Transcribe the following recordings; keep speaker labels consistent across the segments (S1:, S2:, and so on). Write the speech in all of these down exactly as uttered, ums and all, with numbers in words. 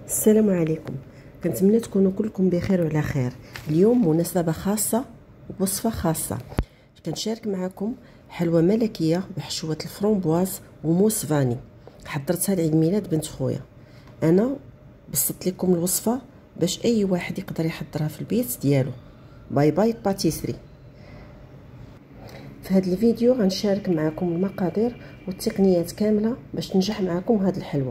S1: السلام عليكم. كنتمنى تكونوا كلكم بخير وعلى خير. اليوم مناسبه خاصه ووصفه خاصه، كنشارك معكم حلوى ملكيه بحشوه الفرومبواز وموس فاني. حضرتها لعيد ميلاد بنت خويا. انا بسطت لكم الوصفه باش اي واحد يقدر يحضرها في البيت ديالو. باي باي باتيسري. في هذا الفيديو غنشارك معكم المقادير والتقنيات كامله باش تنجح معكم هذه الحلوى.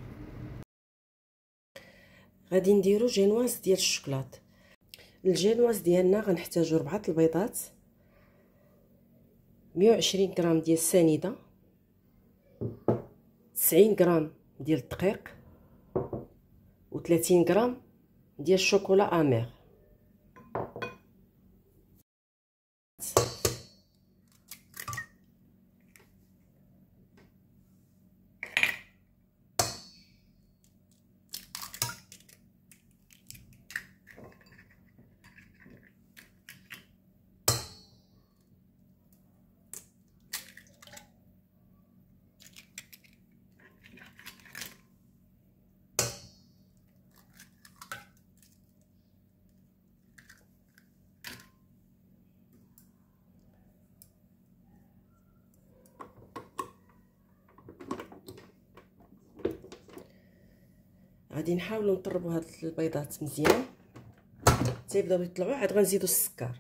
S1: غادي نديرو جينواز ديال الشوكولات. الجينواز ديالنا غنحتاجو ربعة البيضات، مية وعشرين غرام ديال السنيده، تسعين غرام ديال الدقيق، و ثلاثين غرام ديال الشوكولا امير. غادي نحاولوا نطربوا هاد البيضات مزيان حتى يبداو يطلعوا، عاد غنزيدوا السكر.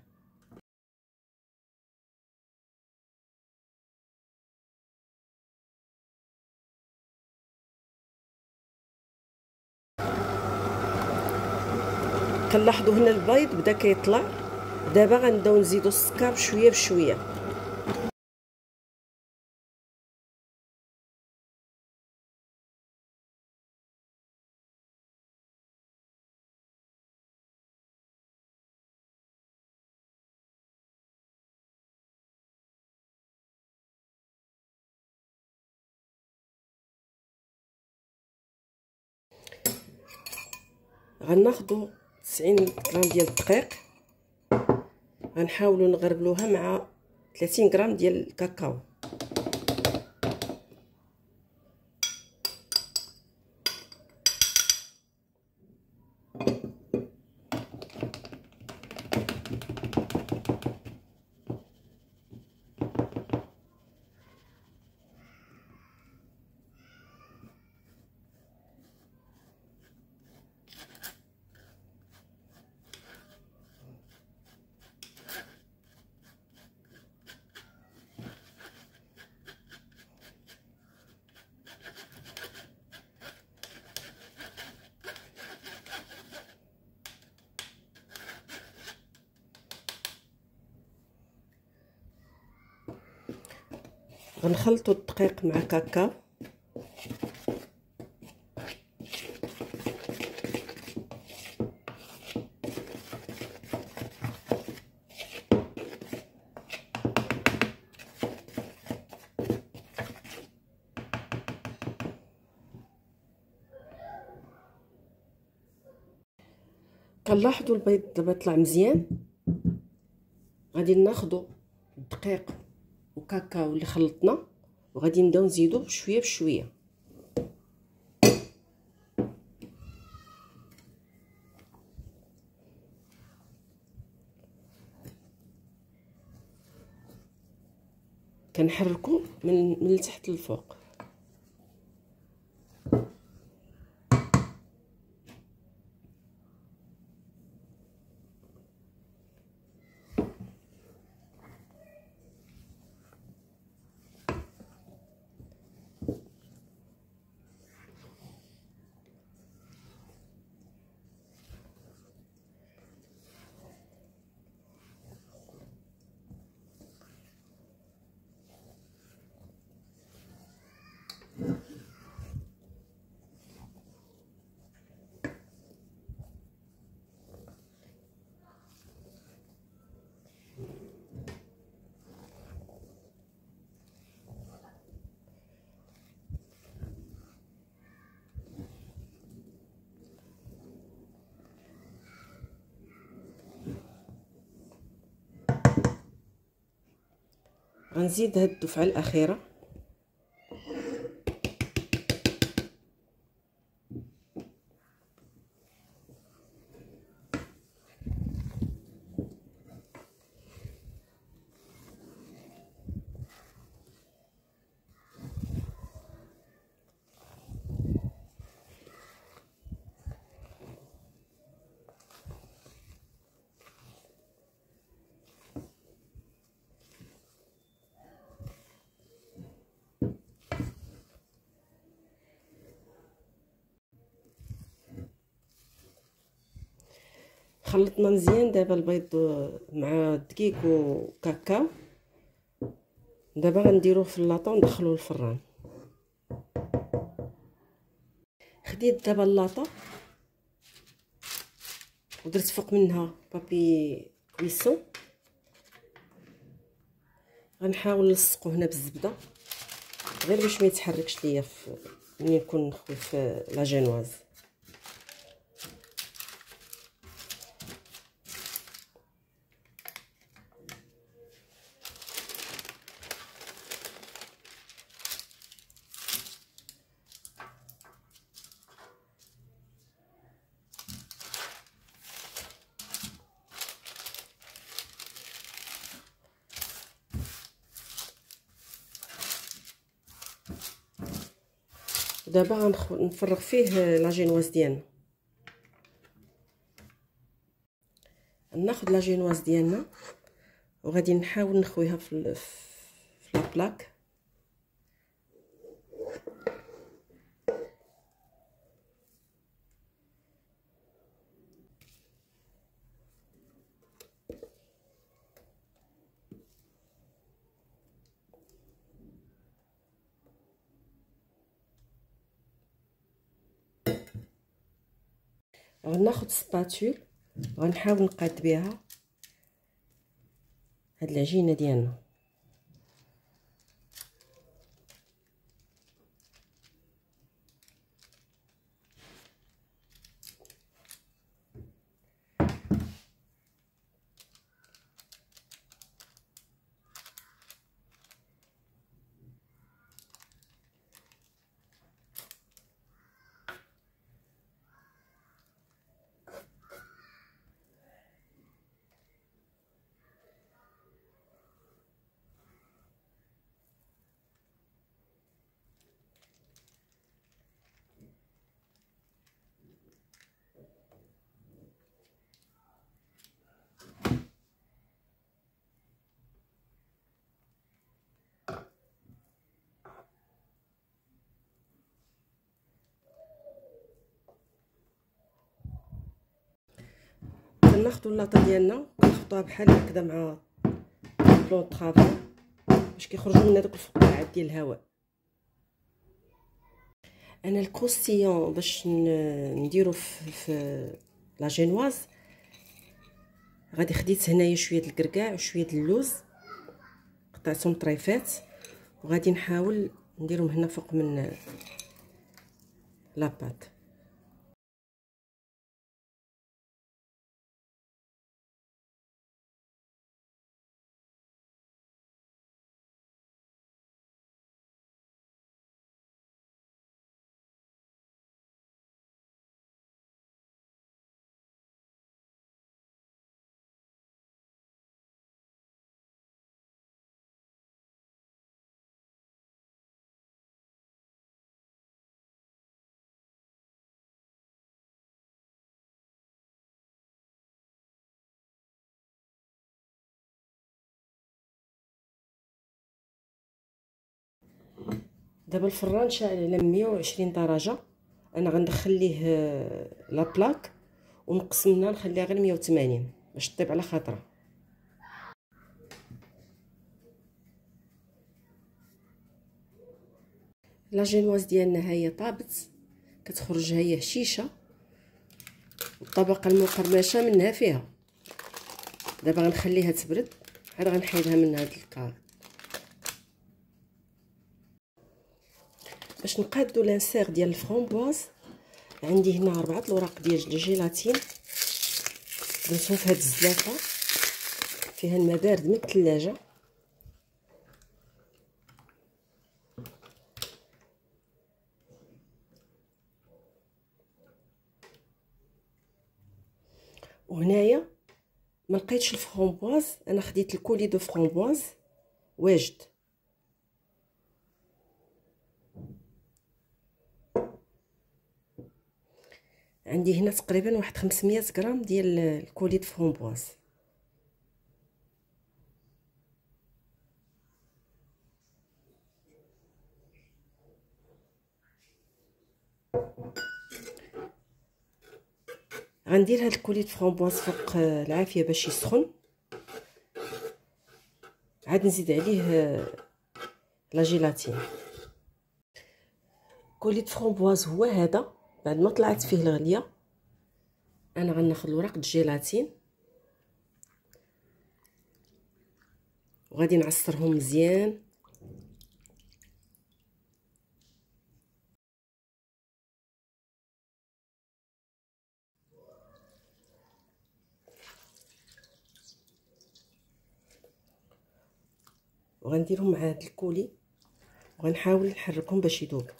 S1: كنلاحظوا هنا البيض بدا كيطلع، دابا غنبداو نزيدوا السكر بشويه بشويه. غناخذوا تسعين غرام ديال الدقيق، غنحاولوا نغربلوها مع ثلاثين غرام ديال الكاكاو. غنخلطوا الدقيق مع كاكاو. كنلاحظوا البيض دابا طلع مزيان. غادي ناخذوا الدقيق وكاكاو اللي خلطنا وغادي نبداو نزيدو بشويه بشويه. كنحركو من من التحت للفوق. غنزيد هاد الدفعه الاخيره. خلطنا مزيان دابا البيض مع الدقيق وكاكاو. دابا غنديروه في اللاطه وندخلوه للفران. خديت دابا اللاطه ودرت فوق منها بابي كويسون. غنحاول نلصقو هنا بالزبده غير باش ما يتحركش ليا في ملي نكون نخوي في لا جينواز. دابا غنفرغ فيه لا جينواز ديالنا. ناخذ لا جينواز ديالنا وغادي نحاول نخويها في في لا بلاك. غناخذ سباتول وغنحاول نقاد بها هاد العجينه ديالنا. كناخذوا اللاطه ديالنا كنخلطوها بحال هكذا مع بلون طرافي باش كيخرجوا لنا دوك الفقاعات ديال الهواء. انا الكروستيون باش نديرو في, في لا جينواز غادي خديت هنايا شويه د الكركاع وشويه د اللوز قطعتهم طريفات وغادي نحاول نديرهم هنا فوق من لاباط. دابا الفران شاعل على مية وعشرين درجه. انا غندخل ليه لا بلاك ونقص منها نخليها غير مية وثمانين باش طيب على خاطرها. لا جينواز ديالنا هي طابت كتخرج هي هشيشه والطبقه المقرمشه منها فيها. دابا غنخليها تبرد عاد غنحيدها من هذا الكار. باش نقادو لانسيغ ديال الفرامبواز عندي هنا أربعة الوراق ديال الجيلاتين درتهم في هاد الزلافه فيها الماء بارد من الثلاجه. وهنايا ما لقيتش الفرامبواز انا خديت الكولي دو فرامبواز واجد. عندي هنا تقريبا واحد خمسمية غرام ديال الكولي دو فرامبواز. غندير هاد الكوليت فرومبواز فوق العافيه باش يسخن، عاد نزيد عليه لا جيلاتين. كوليت فرومبواز هو هذا. بعد ما طلعت فيه الغليه انا غناخذ الورق د الجيلاتين وغادي نعصرهم مزيان. وغنديرهم مع هاد الكولي وغنحاول نحركهم باش يذوبوا.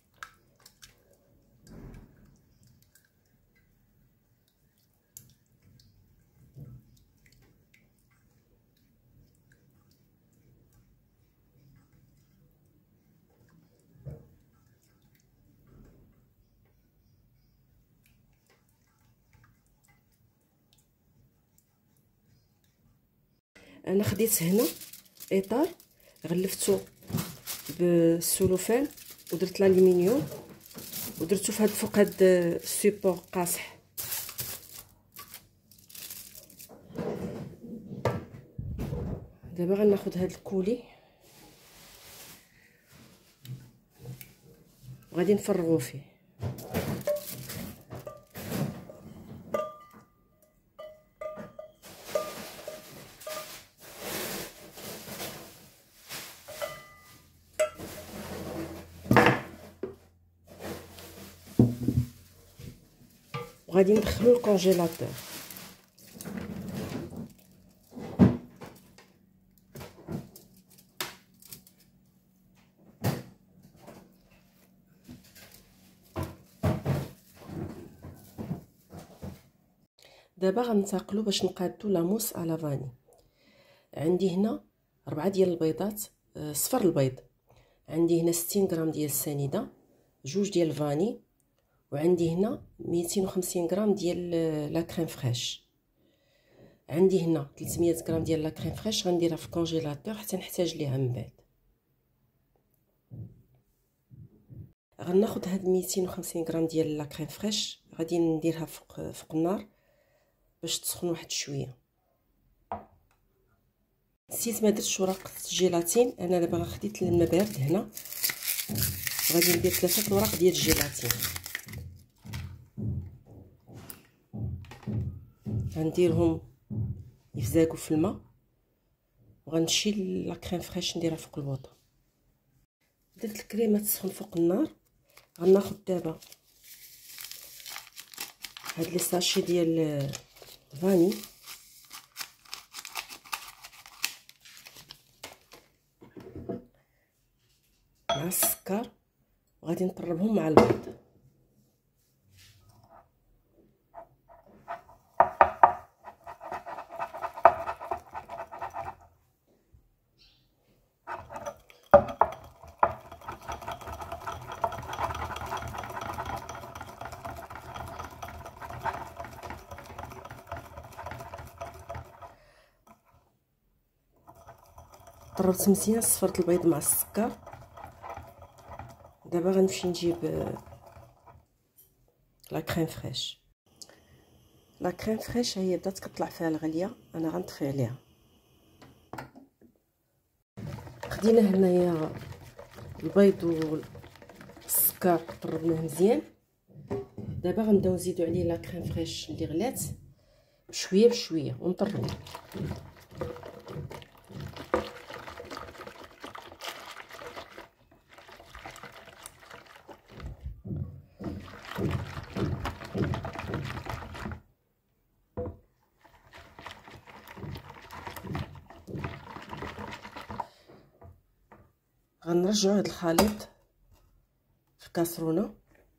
S1: انا خديت هنا اطار غلفتو بالسلوفان ودرت الالومنيوم ودرتو في هاد فوق هاد السيبور قاصح. دابا غناخذ هاد الكولي وغادي نفرغو فيه. وغادي ندخلو الكونجيلاتور. دابا غنتقلو باش نقادو لاموس على فاني. عندي هنا ربعة ديال البيضات صفر البيض، عندي هنا ستين غرام ديال السنيده، جوج ديال الفاني، وعندي هنا ميتين وخمسين غرام ديال لا كريم فريش. عندي هنا ثلاثمية غرام ديال لا كريم فريش غنديرها في الكونجيلاتور حتى نحتاج ليها من بعد. غناخذ هاد ميتين وخمسين غرام ديال لا كريم فريش غادي نديرها فوق فوق النار باش تسخن واحد شويه. نسيت ما درتش ورق الجيلاتين. انا دابا خديت الماء بارد هنا غادي ندير ثلاثه الوراق ديال الجيلاتين. غنديرهم يفزاقوا في الماء وغنشيل لا كريم فريش نديرها فوق البوطه. درت الكريمه تسخن فوق النار. غناخذ دابا هاد لي ساشي ديال فاني مع السكر وغادي نطربهم مع البيض. طربت مزيان، صفرت البيض مع السكر. دابا غنمشي نجيب لا كريم فريش. لا كريم فريش هي بدات كطلع فيها الغليه، انا غنطفي عليها. خدينا هنايا البيض والسكر طربناه مزيان. دابا غنبداو نزيدو عليه لا كريم فريش اللي غلات بشويه بشويه ونطربو. غنرجعو هاد الخليط في الكاسرونه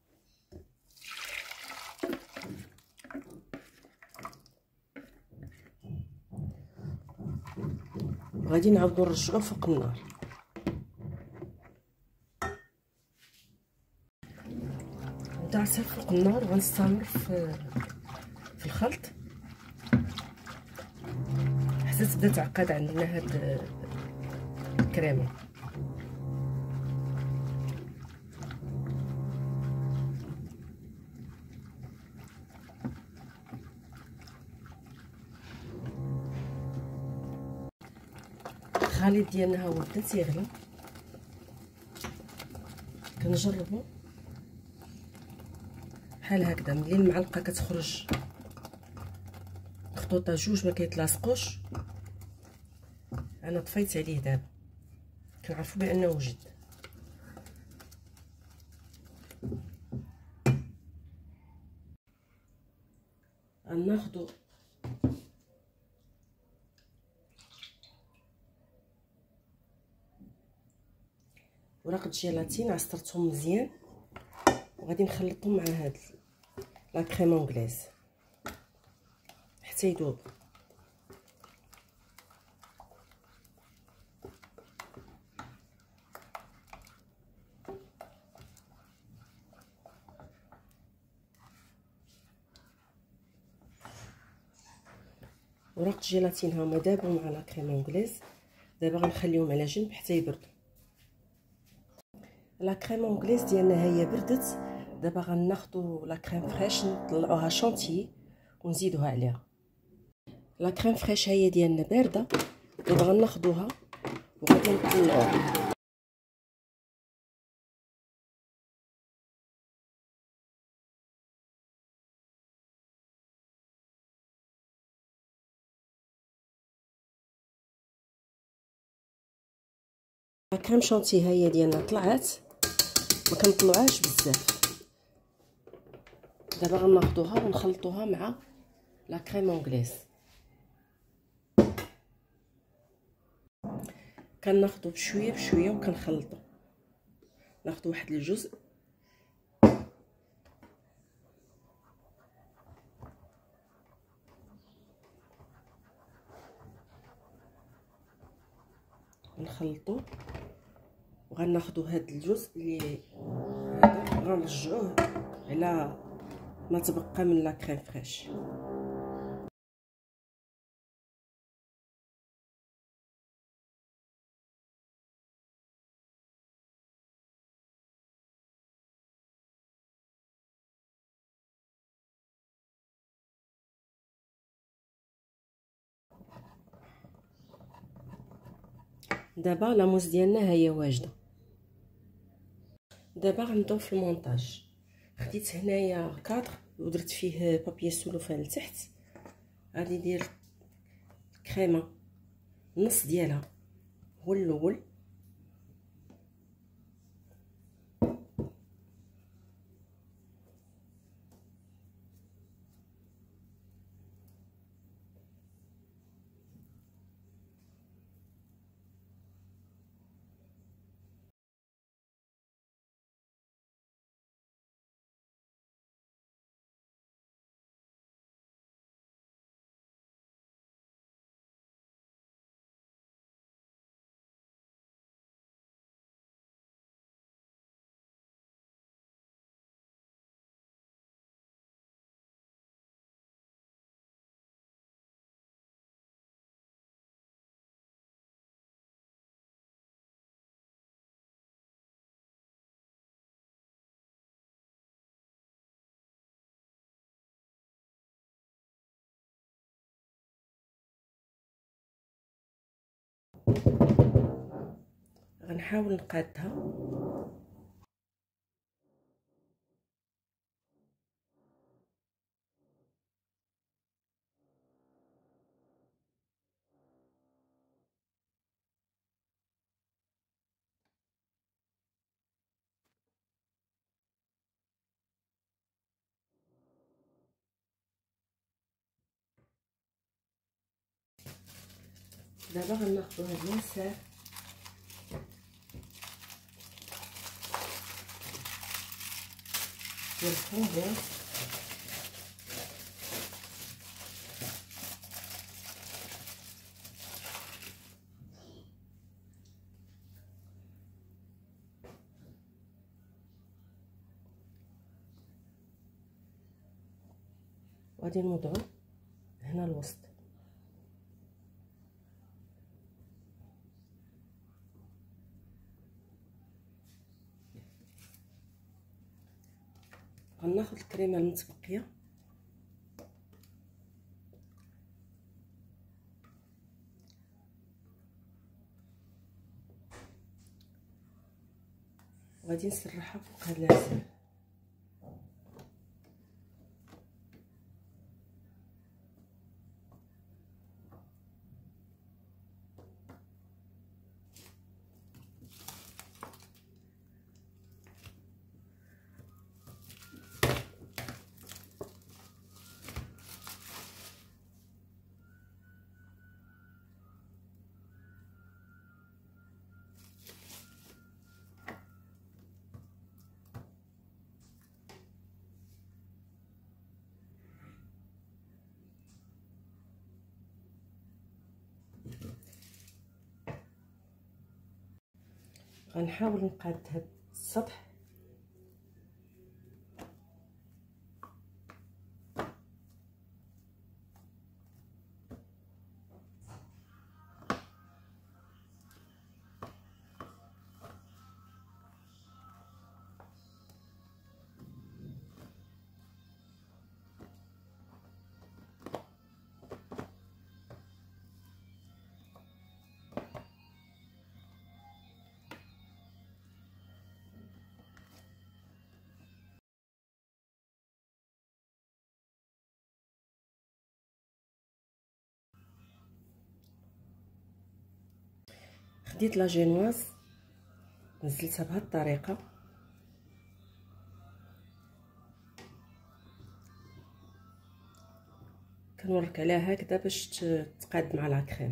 S1: وغادي نعاودو نرجعوه فوق النار. نبدا عصير فوق النار وغنستمر في في الخلط حتى تبدا تعقد عندنا هاد الكريمه. الخليط ديالنا ها هو بدا تيغلى، كنجربو بحال هكذا. ملي المعلقه كتخرج خطوطه جوج ما كيتلاصقوش، انا طفيت عليه دابا كنعرفوا بانه وجد. غناخدو ورقه الجيلاتين عصرتهم مزيان وغادي نخلطهم مع هاد لا كريم اونغليز حتى يذوب. ورق الجيلاتين ها هما دابو مع لا كريم اونغليز. دابا غنخليهم على جنب حتى يبردوا. لا كريم اونغليز ديالنا هي بردت. دابا غناخدو لا كريم فريش نطلعوها شونتيي ونزيدوها عليها. لا كريم فريش هي ديالنا بارده. دابا غناخدوها وغادي نطلعوها. لا كريم شونتي هي ديالنا طلعت، ما كنطلعوهاش بزاف. دابا غناخدوها ونخلطوها مع لا كريم اونغليز. كناخدو بشويه بشويه وكنخلطو. ناخدو واحد الجزء نخلطو، وغناخدو هاد الجزء اللي هذا غنرجعوه على ما تبقى من لا كريم فريش. دابا لاموس ديالنا هي واجده. دابا غنبداو في المونتاج. خديت هنايا كادر ودرت فيه بابي سولوفان لتحت. غادي ندير الكريمه النص ديالها هو الاول، غنحاول نقادها. دابا غناخدو هاد اليسار ديال الفرونبواز وغادي نوضعو هنا الوسط. غناخد الكريمه المتبقيه وغادي نسرحها فوق هذا العسل. غنحاول نقاد هاد السطح خديت لا جينواز نزلتها بهذه الطريقه كنورك عليها هكذا باش تقاد مع لا كريم.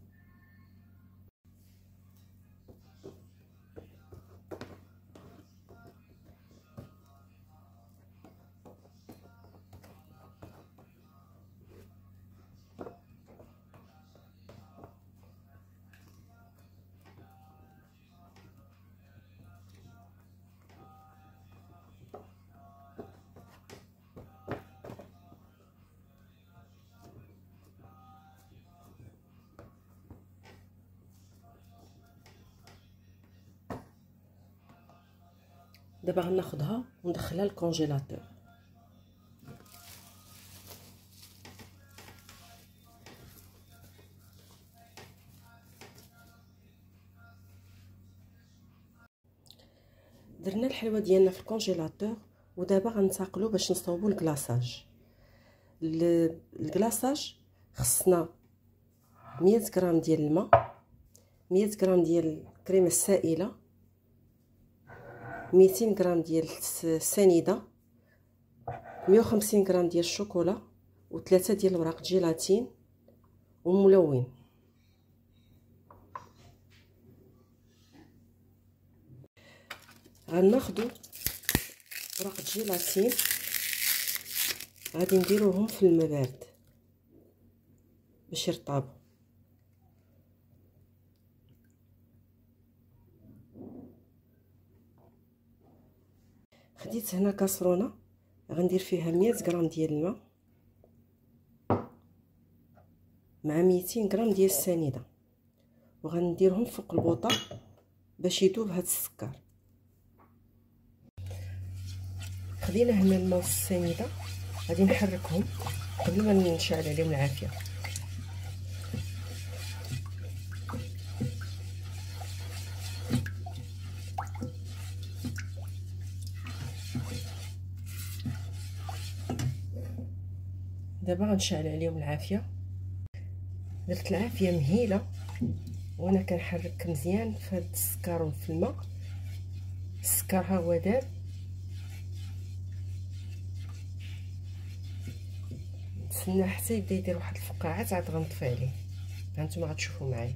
S1: دابا غناخدها وندخلها للكونجيلاتور. درنا الحلوه ديالنا في الكونجيلاتور ودابا غنتاقلوا باش نصاوبوا الكلاصاج. الكلاصاج خصنا مية غرام ديال الماء، مية غرام ديال الكريمه السائله، ميتين غرام ديال السنيده، مية وخمسين غرام ديال الشوكولا، وثلاثه ديال الوراق جيلاتين وملون. غناخدو وراق جيلاتين غادي نديروهم في الماء بارد باش يرطبوا. خديت هنا كاسرونه غندير فيها مية غرام ديال الماء مع ميتين غرام ديال السنيده، وغنديرهم فوق البوطه باش يذوب هذا السكر. خدينا هنا الماء والسنيده غادي نحركهم قبل ما نشعل عليهم العافيه. دابا غنشعل عليهم العافيه. درت العافيه مهيله وانا كنحرك مزيان في هذا السكر وفي الماء. السكر ها هو داب، نتسنى حتى يبدا يدير واحد الفقاعات عاد غنطفي عليه. هانتوما غتشوفوا معايا.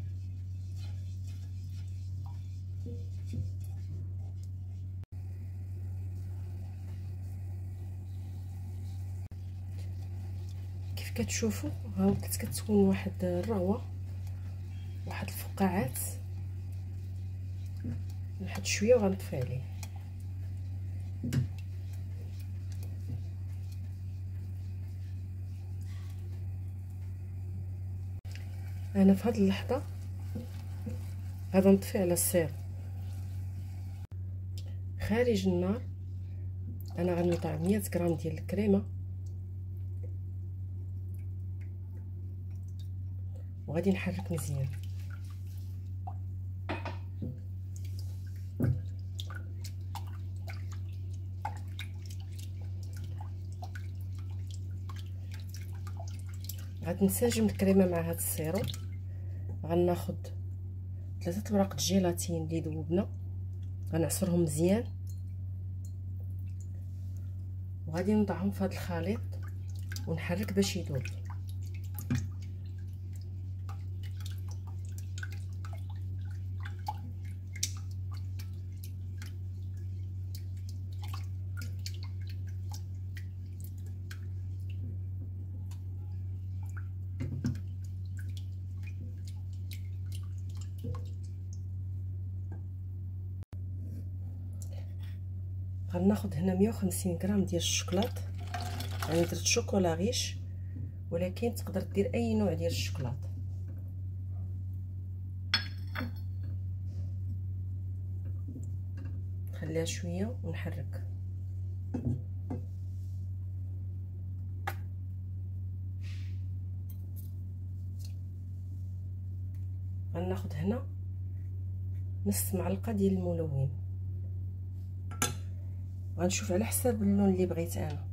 S1: كيف كتشوفوا ها بدات كتكون واحد الرغوه، واحد الفقاعات. واحد شويه وغنطفي عليه. انا في هذه اللحظه غادي نطفي على السير. خارج النار انا غنوضع مية غرام ديال الكريمه وغادي نحرك مزيان. غتنسجم الكريمه مع هذا السيرو. غناخذ ثلاثه اوراق الجيلاتين اللي ذوبنا، غنعصرهم مزيان وغادي نضعهم في هذا الخليط ونحرك باش يذوب. غناخذ هنا مية وخمسين غرام ديال الشوكولات، يعني درت شوكولا غيش، ولكن تقدر دير اي نوع ديال الشوكولات. نخليها شويه ونحرك. غناخذ هنا نص معلقه ديال الملون، غنشوف على حساب اللون اللي بغيت انا.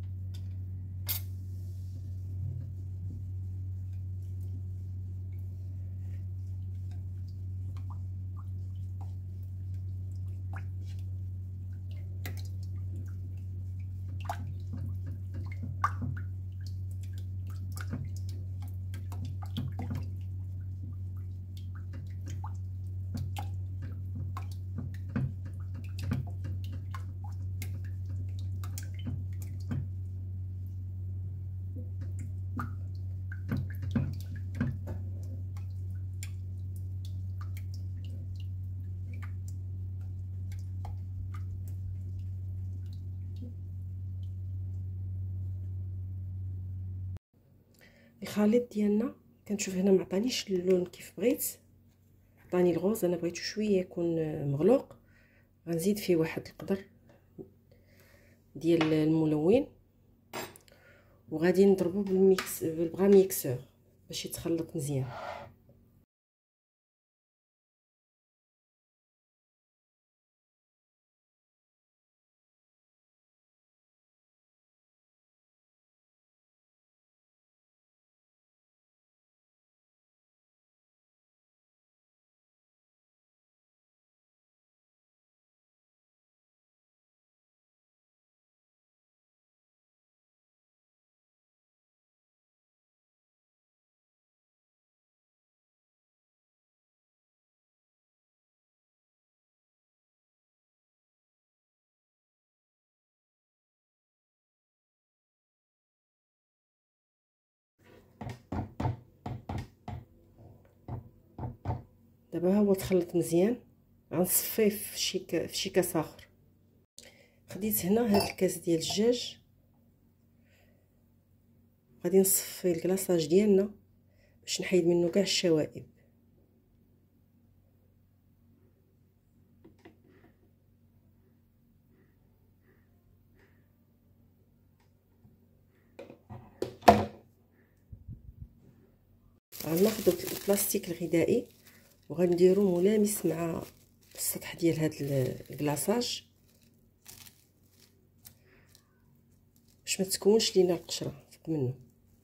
S1: الخليط ديالنا كنشوف هنا معطانيش اللون كيف بغيت، عطاني الغوز، انا بغيتو شويه يكون مغلوق. غنزيد فيه واحد القدر ديال الملون وغادي نضربو بالميكس بالبغا ميكسور باش يتخلط مزيان. دابا ها هو تخلط مزيان، غنصفيه في شي في شي كاس اخر. خديت هنا هاد الكاس ديال الدجاج، غادي نصفي الكلاصاج ديالنا باش نحيد منه كاع الشوائب. غناخدو البلاستيك الغذائي وغنديرو ملامس مع السطح ديال هاد الكلاصاج باش ما تكونش لينا القشره فوق منه.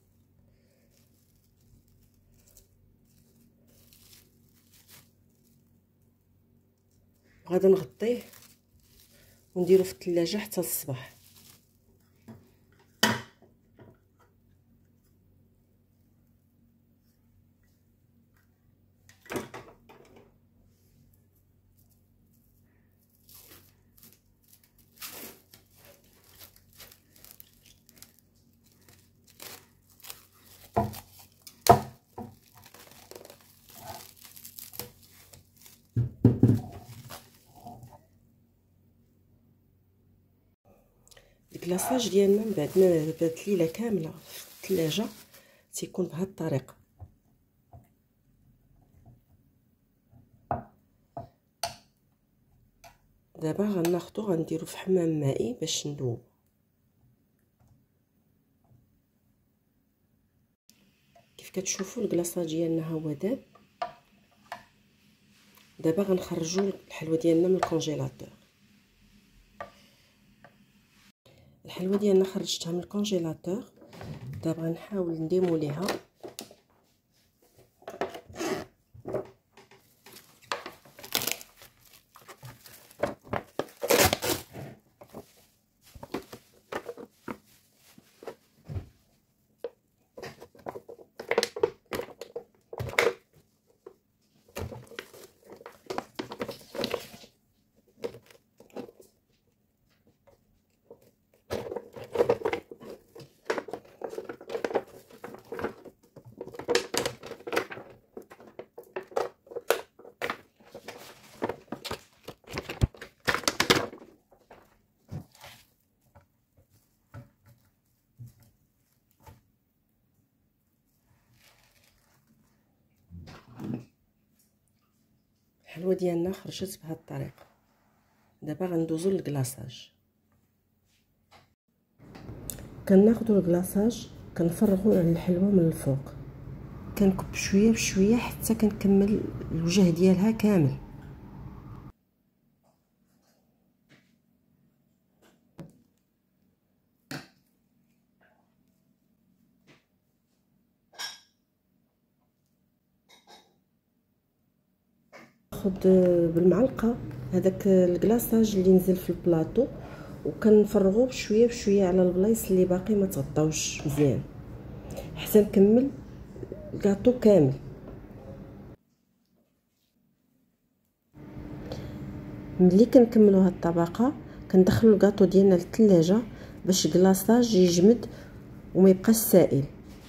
S1: غادي نغطيه ونديرو في الثلاجه حتى الصباح. الكلاصاج ديالنا من بعد ما بات ليله كامله في الثلاجه تيكون بهذه الطريقه. دابا غناخدو غنديرو في حمام مائي باش ندوب. كيف كتشوفوا الكلاصاج ديالنا ها هو داب. دابا غنخرجوا الحلوه ديالنا من الكونجيلاتور. الحلوه ديالنا خرجتها من الكونجيلاتور، دابا غنحاول نديموليها ديالنا خرجت بهذه الطريقه. دابا غندوزو للكلاصاج. كناخذوا الكلاصاج كنفرغوا على الحلوى من الفوق، كنكب شويه بشويه حتى كنكمل الوجه ديالها كامل. ناخذ بالمعلقه هذاك الكلاصاج اللي نزل في البلاطو وكنفرغوه بشويه بشويه على البلايص اللي باقي ما تغطاوش مزيان حتى نكمل الكاطو كامل. ملي كنكملوا هاد الطبقه كندخلوا الكاطو ديالنا للثلاجه باش الكلاصاج يجمد وما يبقاش سائل.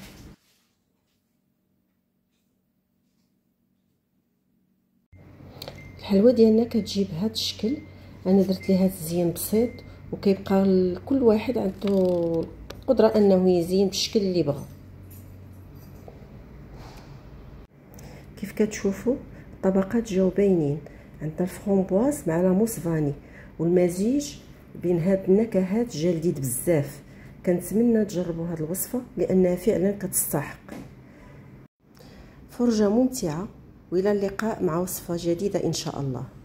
S1: الحلوى ديالنا كتجي بهذا الشكل. انا درت ليها تزيين بسيط وكيبقى كل واحد عنده القدره انه يزين بالشكل اللي بغى. كيف كتشوفوا الطبقات جاو باينين، عندنا الفرامبواز مع لاموس فاني والمزيج بين هاد النكهات جا لذيذ بزاف. كنتمنى تجربوا هاد الوصفه لانها فعلا كتستحق. فرجه ممتعه والى اللقاء مع وصفه جديده ان شاء الله.